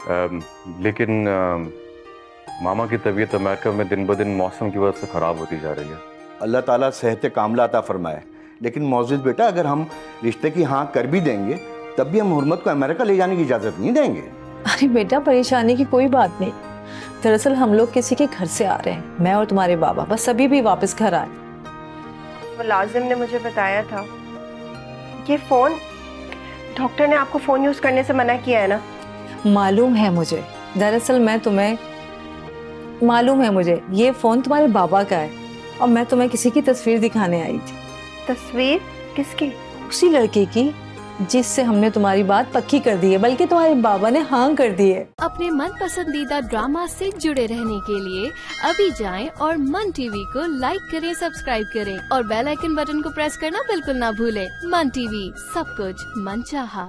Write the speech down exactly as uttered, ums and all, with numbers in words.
आ, लेकिन आ, मामा की तबीयत अमेरिका में दिन ब दिन मौसम की वजह से ख़राब होती जा रही है। अल्लाह ताला सेहत कामला अता फरमाए। लेकिन मौजूद बेटा, अगर हम रिश्ते की हाँ कर भी देंगे तब भी हम हुर्मत को अमेरिका ले जाने की इजाज़त नहीं देंगे। अरे बेटा, परेशानी की कोई बात नहीं। दरअसल हम लोग किसी के घर से आ रहे हैं, मैं और तुम्हारे बाबा, बस अभी भी वापस घर आए। मुलाजिम ने मुझे बताया था। ये फ़ोन, डॉक्टर ने आपको फ़ोन यूज़ करने से मना किया है ना? मालूम है मुझे। दरअसल मैं तुम्हें मालूम है मुझे ये फ़ोन तुम्हारे बाबा का है और मैं तुम्हें किसी की तस्वीर दिखाने आई थी। तस्वीर? किसकी? उसी लड़के की जिससे हमने तुम्हारी बात पक्की कर दी है, बल्कि तुम्हारे बाबा ने हाँ कर दी है। अपने मन पसंदीदा ड्रामा से जुड़े रहने के लिए अभी जाएं और मन टीवी को लाइक करें, सब्सक्राइब करें और बेल आइकन बटन को प्रेस करना बिल्कुल ना भूलें। मन टीवी, सब कुछ मन चाहा।